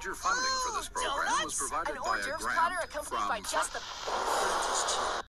Major funding for this program was provided by a An hors d'oeuvres grant platter accompanied by from just the...